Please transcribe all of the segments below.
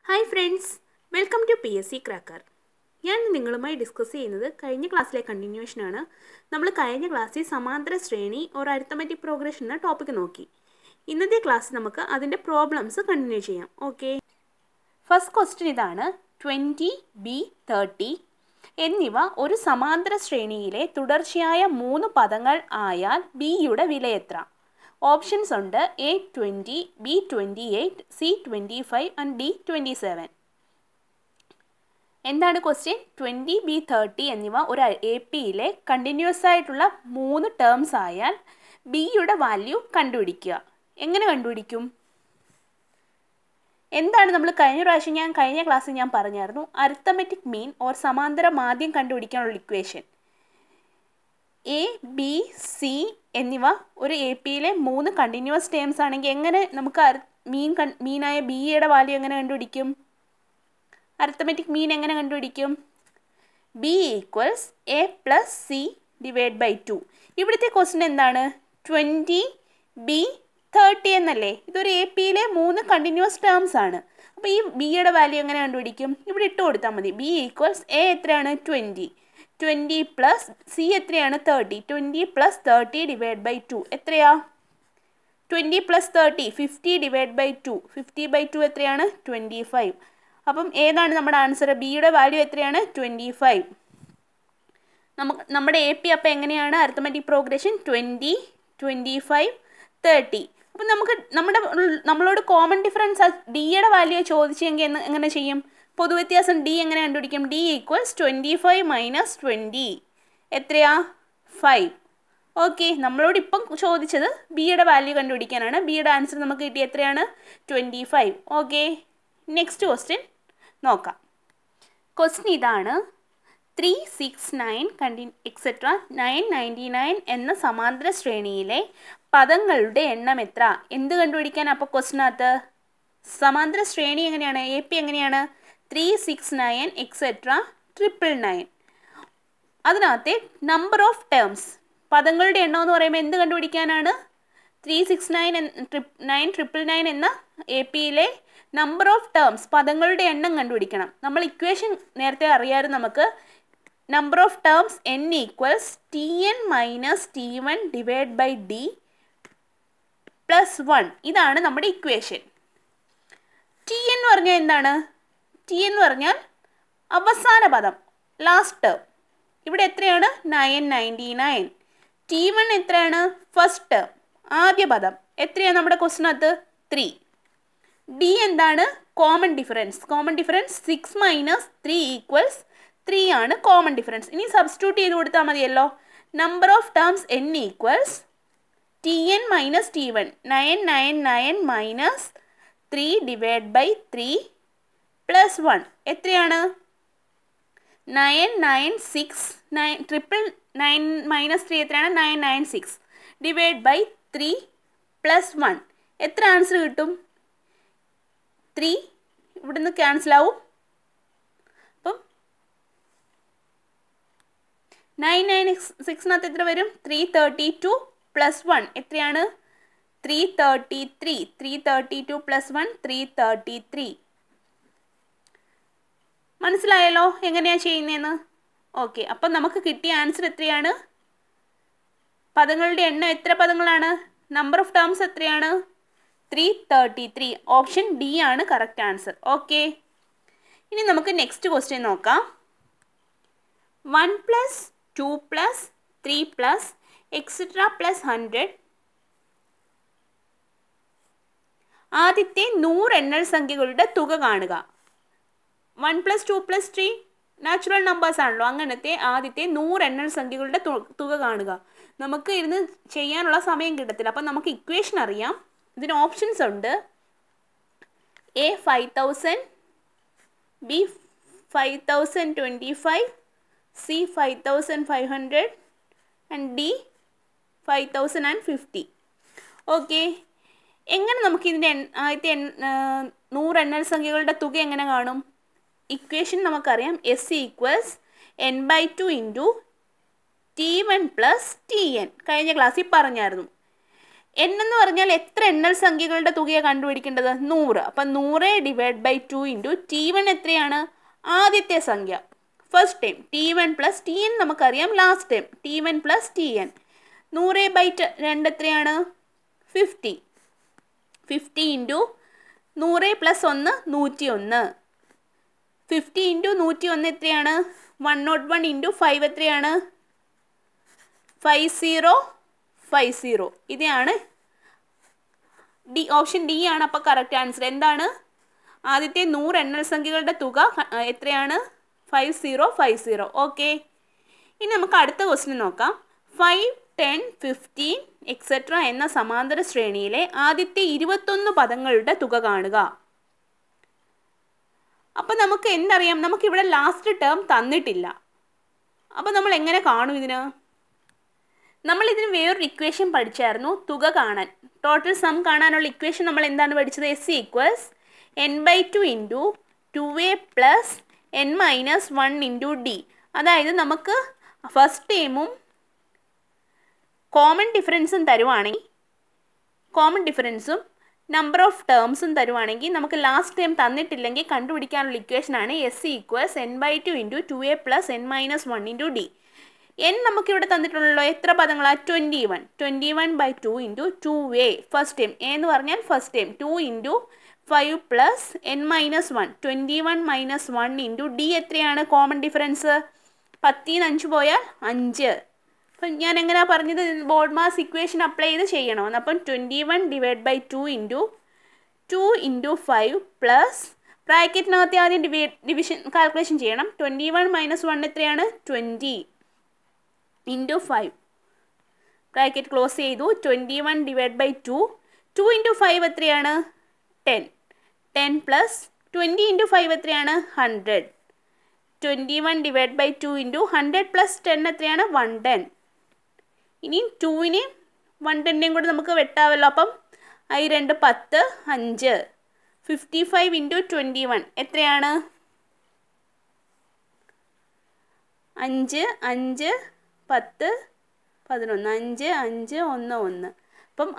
Hi friends, welcome to PSC Cracker. ഞാൻ നിങ്ങളുമായി discuss ചെയ്യുന്നത് കഴിഞ്ഞ ക്ലാസ്സിലെ കണ്ടിന്യൂഷൻ ആണ്. നമ്മൾ കഴിഞ്ഞ ക്ലാസ്സിൽ സമാന്തര ശ്രേണി ഓർ അരിത്തമെറ്റിക് പ്രോഗ്രഷൻ എന്ന ടോപ്പിക് നോക്കി. ഇന്നത്തെ ക്ലാസ് നമുക്ക് അതിൻ്റെ പ്രോബ്ലംസ് കണ്ടിന്യൂ ചെയ്യാം. ഓക്കെ, ഫസ്റ്റ് ക്വസ്റ്റ്യൻ ഇതാണ്. 20, B, 30 എന്നിവ ഒരു സമാന്തര ശ്രേണിയിലെ തുടർച്ചയായ 3 പദങ്ങൾ ആയാൽ ബിയുടെ വില എത്ര? ഓപ്ഷൻസ് ഉണ്ട്. A20, B28, C25 and D27. എന്താണ് ക്വസ്റ്റ്യൻ? 20, B30 എന്നിവ ഒരു എ പിയിലെ കണ്ടിന്യൂസ് ആയിട്ടുള്ള 3 ടേംസ് ആയാൽ ബിയുടെ വാല്യൂ കണ്ടുപിടിക്കുക. എങ്ങനെ കണ്ടുപിടിക്കും? എന്താണ് നമ്മൾ കഴിഞ്ഞ ക്ലാസ്സിൽ ഞാൻ പറഞ്ഞായിരുന്നു, അരിത്തമെറ്റിക് മീൻ ഓർ സമാന്തര മാധ്യം കണ്ടുപിടിക്കാനുള്ള ഇക്വേഷൻ. എ, ബി, സി എന്നിവ ഒരു എ പിയിലെ 3 കണ്ടിന്യൂസ് ടേംസ് ആണെങ്കിൽ എങ്ങനെ നമുക്ക് മീനായ ബിയുടെ വാല്യൂ എങ്ങനെ കണ്ടുപിടിക്കും? അരിത്തമെറ്റിക് മീൻ എങ്ങനെ കണ്ടുപിടിക്കും? B equals A plus C divide by 2. ഇവിടുത്തെ ക്വസ്റ്റ്യൻ എന്താണ്? 20, ബി 30 എന്നല്ലേ? ഇതൊരു എ പിയിലെ 3 കണ്ടിന്യൂസ് ടേംസ് ആണ്. അപ്പോൾ ഈ ബിയുടെ വാല്യൂ എങ്ങനെ കണ്ടുപിടിക്കും? ഇവിടെ ഇട്ട് കൊടുത്താൽ മതി. ബി ഈക്വൽസ് എ എത്രയാണ്? 20 പ്ലസ് സി എത്രയാണ്? 30. 20 പ്ലസ് 30 ഡിവൈഡ് ബൈ 2 എത്രയാ? 20 പ്ലസ് 30 50 ഡിവൈഡ് ബൈ 2. 50/2 എത്രയാണ്? 25. അപ്പം ഏതാണ് നമ്മുടെ ആൻസർ? ബിയുടെ വാല്യൂ എത്രയാണ്? 25. നമ്മുടെ എ പി അപ്പം എങ്ങനെയാണ് അരിത്തമെറ്റിക് പ്രോഗ്രഷൻ? 20, 25, 30. അപ്പം നമ്മളോട് കോമൺ ഡിഫറൻസ് ഡിയുടെ വാല്യൂ ചോദിച്ചെങ്കിൽ എങ്ങനെ ചെയ്യും? പൊതുവ്യത്യാസം ഡി എങ്ങനെ കണ്ടുപിടിക്കും? ഡി ഈക്വൽസ് 25 മൈനസ് 20 എത്രയാ? 5. ഓക്കെ, നമ്മളോട് ഇപ്പം ചോദിച്ചത് ബിയുടെ വാല്യൂ കണ്ടുപിടിക്കാനാണ്. ബിയുടെ ആൻസർ നമുക്ക് കിട്ടി എത്രയാണ്? 25. ഓക്കെ, നെക്സ്റ്റ് ക്വസ്റ്റ്യൻ നോക്കാം. ക്വസ്റ്റ്യൻ ഇതാണ്. 3, 6, 9 എക്സെട്ര 999 എന്ന സമാന്തര ശ്രേണിയിലെ പദങ്ങളുടെ എണ്ണം എത്ര? എന്ത് കണ്ടുപിടിക്കാൻ അപ്പോൾ ക്വസ്റ്റ്യനകത്ത്? സമാന്തര ശ്രേണി എങ്ങനെയാണ്? എ പി എങ്ങനെയാണ്? 3, 6, 9 എക്സെട്ര 999. അതിനകത്തെ നമ്പർ ഓഫ് ടേംസ്, പദങ്ങളുടെ എണ്ണം എന്ന് പറയുമ്പോൾ എന്ത് കണ്ടുപിടിക്കാനാണ്? 3, 6, 9 999 എന്ന എ പിയിലെ നമ്പർ ഓഫ് ടേംസ്, പദങ്ങളുടെ എണ്ണം കണ്ടുപിടിക്കണം. നമ്മൾ ഇക്വേഷൻ നേരത്തെ അറിയാമായിരുന്നു നമുക്ക്. Number of terms n equals Tn minus T1 divide by D plus 1. ഇതാണ് നമ്മുടെ ഇക്വേഷൻ. Tn എന്ന് പറഞ്ഞാൽ എന്താണ്? T എന്ന് പറഞ്ഞാൽ അവസാന പദം, ലാസ്റ്റ് ടേം. ഇവിടെ എത്രയാണ്? 999. T1 എത്രയാണ്? ഫസ്റ്റ് ടേം, ആദ്യ പദം. എത്രയാണ് നമ്മുടെ ക്വസ്റ്റിനകത്ത്? 3. D എന്താണ്? Common difference. Common difference 6 minus 3 equals 3 ആണ് കോമൺ ഡിഫറൻസ്. ഇനി സബ്സ്റ്റിറ്റ്യൂട്ട് ചെയ്ത് കൊടുത്താൽ മതിയല്ലോ. Number of terms n equals Tn minus T1. 999 minus 3 divide by 3 plus 1 എത്രയാണ്? 996. 999 മൈനസ് 3 എത്രയാണ്? 996 ഡിവൈഡ് ബൈ 3 പ്ലസ് 1 എത്ര ആൻസർ കിട്ടും? 3 ഇവിടുന്ന് ക്യാൻസൽ ആവും. അപ്പം 996 എത്ര വരും? 332 പ്ലസ് 1 എത്രയാണ്? 333. 332 പ്ലസ് 1 333. മനസ്സിലായല്ലോ എങ്ങനെയാണ് ചെയ്യുന്നതെന്ന്? ഓക്കെ, അപ്പം നമുക്ക് കിട്ടിയ ആൻസർ എത്രയാണ്? പദങ്ങളുടെ എണ്ണം എത്ര പദങ്ങളാണ്? നമ്പർ ഓഫ് ടേംസ് എത്രയാണ്? 333. ഓപ്ഷൻ ഡി ആണ് കറക്റ്റ് ആൻസർ. ഓക്കെ, ഇനി നമുക്ക് നെക്സ്റ്റ് ക്വസ്റ്റ്യൻ നോക്കാം. 1 plus 2 plus 3 plus etcetera plus 100 ആദ്യത്തെ 100 എണ്ണൽ സംഖ്യകളുടെ തുക കാണുക. 1 പ്ലസ് 2 പ്ലസ് 3 നാച്ചുറൽ നമ്പേഴ്സ് ആണല്ലോ. അങ്ങനത്തെ ആദ്യത്തെ 100 എണ്ണൽ സംഖ്യകളുടെ തുക കാണുക. നമുക്ക് ഇരുന്ന് ചെയ്യാനുള്ള സമയം കിട്ടത്തില്ല. അപ്പം നമുക്ക് ഇക്വേഷൻ അറിയാം. ഇതിന് ഓപ്ഷൻസ് ഉണ്ട്. A 5000, B 5025, C 5500 and D 5050. Okay, എങ്ങനെ നമുക്ക് ഇതിൻ്റെ ആദ്യത്തെ 100 എണ്ണൽ സംഖ്യകളുടെ തുക എങ്ങനെ കാണും? ഇക്വേഷൻ നമുക്കറിയാം. S equals n/2 into T1 plus Tn. കഴിഞ്ഞ ക്ലാസ്സിൽ പറഞ്ഞായിരുന്നു. n എന്ന് പറഞ്ഞാൽ എത്ര എണ്ണൽ സംഖ്യകളുടെ തുകയാണ് കണ്ടുപിടിക്കേണ്ടത്? 100. അപ്പം 100/2 ഇൻറ്റു T1 എത്രയാണ്? ആദ്യത്തെ സംഖ്യ, first time. T1 plus Tn നമുക്കറിയാം last time. T1 plus Tn. 100/2 എത്രയാണ്? 50. 50 ഇൻറ്റു 100 പ്ലസ് 1 101. 50 ഇൻറ്റു 101 എത്രയാണ്? 101 ഇൻറ്റു 5 എത്രയാണ്? 5050. ഇതാണ് ഡി, ഓപ്ഷൻ ഡി ആണ് അപ്പോൾ കറക്റ്റ് ആൻസർ. എന്താണ്? ആദ്യത്തെ 100 എണ്ണൽ സംഖ്യകളുടെ തുക എത്രയാണ്? 5050. ഓക്കെ, ഇനി നമുക്ക് അടുത്ത ക്വസ്റ്റ്യൻ നോക്കാം. 5, 10, 15 എക്സെട്ര എന്ന സമാന്തര ശ്രേണിയിലെ ആദ്യത്തെ 21 പദങ്ങളുടെ തുക കാണുക. അപ്പം നമുക്ക് എന്തറിയാം? നമുക്കിവിടെ ലാസ്റ്റ് ടേം തന്നിട്ടില്ല. അപ്പോൾ നമ്മൾ എങ്ങനെ കാണും ഇതിന്? നമ്മളിതിന് വേറൊരു ഇക്വേഷൻ പഠിച്ചായിരുന്നു, തുക കാണാൻ. ടോട്ടൽ സം കാണാനുള്ള ഇക്വേഷൻ നമ്മൾ എന്താണ് പഠിച്ചത്? S = n/2 into 2a plus n-1 into d. അതായത് നമുക്ക് ഫസ്റ്റ് ടേമും കോമൺ ഡിഫറൻസും തരുവാണെങ്കിൽ, കോമൺ ഡിഫറൻസും നമ്പർ ഓഫ് ടേംസും തരുവാണെങ്കിൽ, നമുക്ക് ലാസ്റ്റ് ടേം തന്നിട്ടില്ലെങ്കിൽ കണ്ടുപിടിക്കാനുള്ള ഇക്വേഷനാണ് S = n/2 into 2a plus n-1 into d. n നമുക്കിവിടെ തന്നിട്ടുള്ളല്ലോ, എത്ര പദങ്ങളാണ്? 21. 21/2 into 2a first time. A എന്ന് പറഞ്ഞാൽ first time. 2 into 5 plus n-1. 21 - 1 into d എത്രയാണ്? കോമൺ ഡിഫറൻസ് 10 5 പോയാൽ 5. അപ്പം ഞാൻ എങ്ങനെയാണ് പറഞ്ഞത്? ബോർഡ് മാസ് ഇക്വേഷൻ അപ്ലൈ ചെയ്ത് ചെയ്യണമെന്ന്. അപ്പം 21/2 ഇൻറ്റു 2 ഇൻറ്റു 5 പ്ലസ് ബ്രാക്കറ്റിനകത്ത് ആദ്യം ഡിവിഷൻ കാൽക്കുലേഷൻ ചെയ്യണം. 21 - 1 എത്രയാണ്? 20 ഇൻറ്റു 5 ബ്രാക്കറ്റ് ക്ലോസ് ചെയ്തു. 21/2 2 ഇൻറ്റു 5 എത്രയാണ്? 10. 10 പ്ലസ് 20 ഇൻറ്റു 5 എത്രയാണ്? 100. 21/2 ഇൻറ്റു 100 പ്ലസ് 10 എത്രയാണ്? 110. ഇനി 2ന് 110യും കൂടെ നമുക്ക് വെട്ടാമല്ലോ. അപ്പം 2 10 5. 55 ഇൻറ്റു 21 എത്രയാണ്? 5 5 10 11. 5 5 1 1. അപ്പം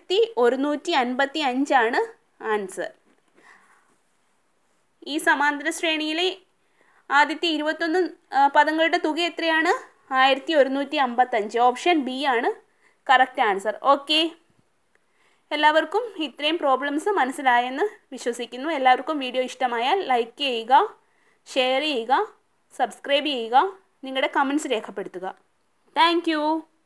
1155 ആൻസർ. ഈ സമാന്തര ശ്രേണിയിലെ ആദ്യത്തെ 21 പദങ്ങളുടെ തുക എത്രയാണ്? 1155. ഓപ്ഷൻ ബി ആണ് കറക്റ്റ് ആൻസർ. ഓക്കെ, എല്ലാവർക്കും ഇത്രയും പ്രോബ്ലംസ് മനസ്സിലായെന്ന് വിശ്വസിക്കുന്നു. എല്ലാവർക്കും വീഡിയോ ഇഷ്ടമായാൽ ലൈക്ക് ചെയ്യുക, ഷെയർ ചെയ്യുക, സബ്സ്ക്രൈബ് ചെയ്യുക, നിങ്ങളുടെ കമൻറ്റ്സ് രേഖപ്പെടുത്തുക. Thank U.